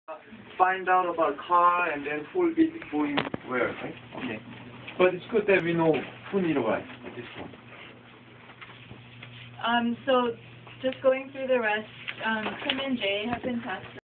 Find out about car and then whole bit going where, right? Okay. But it's good that we know Fundraoliser at this point. So just going through the rest, Tim and Jay have been tested.